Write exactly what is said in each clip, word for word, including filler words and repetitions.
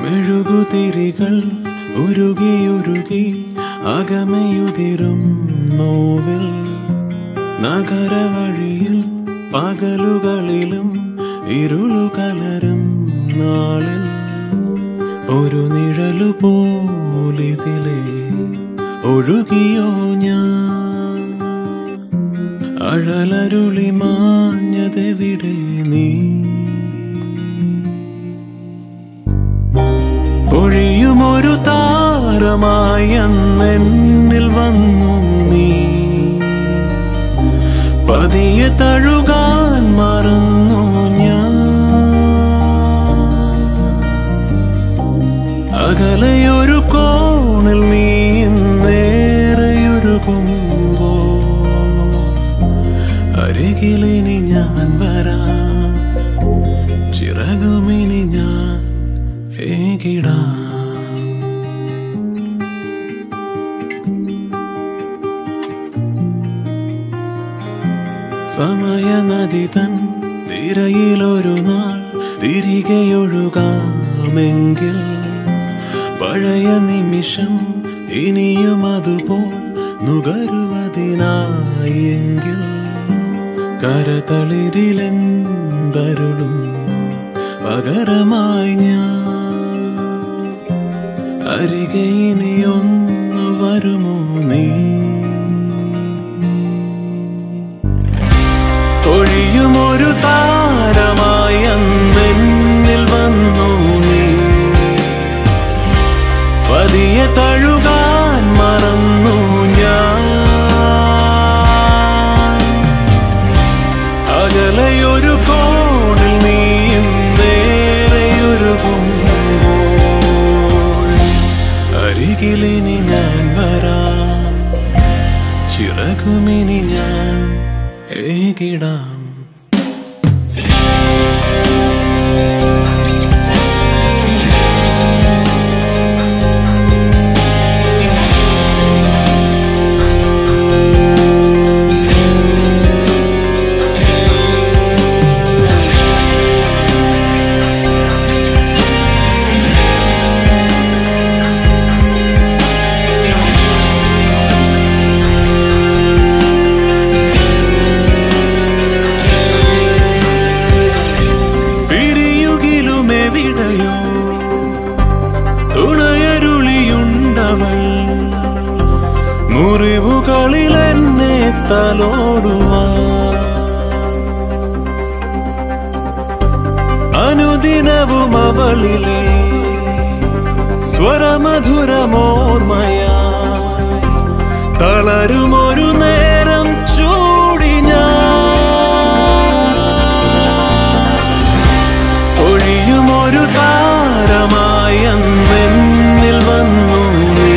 മെഴുകുതിരികൾ ഉരുകി ഉരുകി അകമയുതിരും നോവിൽ നഗരവഴിയിൽ പകലുകളിലും ഇരുളുകലരും നാളിൽ ഒരു നിഴലു പോലിതിലെ ഒഴുകിയോ ഞാൻ അഴലരുളി മാഞ്ഞതെവിടെ നീ പൊഴിയുമൊരു താരമായി അന്നെന്നിൽ വന്നു നീ പതിയെ തഴുകാൻ മറന്നു ഞാൻ അകലെയൊരു കോണിൽ നീ നേരെയൊരുകുമ്പോ അരികിലിനി ഞാൻ വരാം ചിറകുമിനി ഞാൻ ഏകിടാം സമയനദി തൻ തിരയിലൊരു നാൾ തിരികെയൊഴുകാമെങ്കിൽ പഴയ നിമിഷം ഇനിയും അതുപോൽ നുകരുവതിനായെങ്കിൽ കരതളിരിലെന്തരുളും പകരമായി ഞാൻ അരികെ ഇനിയൊന്നു വരുമോ നീ ഒഴിയുമൊരു താരമായി അന്നെന്നിൽ വന്നു നീ പതിയെ തഴുകാൻ മറന്നു ഞാൻ അകലെയൊരു കോണിൽ നീ നേരെയൊരുകുമ്പോൾ അരികിലിനി ഞാൻ വരാം ചിറകുമിനി ഞാൻ ഏകിടാം തുണയരുളിയുണ്ടവൾ മുറിവുകളിൽ എന്നെ തലോടുവാൻ അനുദിനവും അവളിലെ സ്വരമധുരമോർമയായി തളരുമൊരു നേരം ചൂടി ഞാൻ ഒഴിയുമൊരു താരമായി അന്നെന്നിൽ വന്നു നീ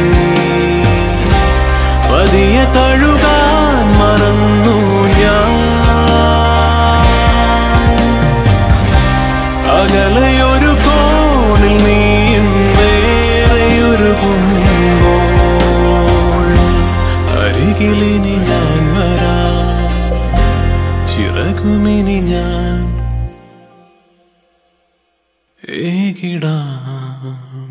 പതിയെ തഴുകാൻ മറന്നു ഞാൻ അകലെയൊരു കോണിൽ നീ നേരെയൊരുകുമ്പോൾ അരികിലിനി ഞാൻ വരാം ചിറകുമിനി ഞാൻ ഏകിടാം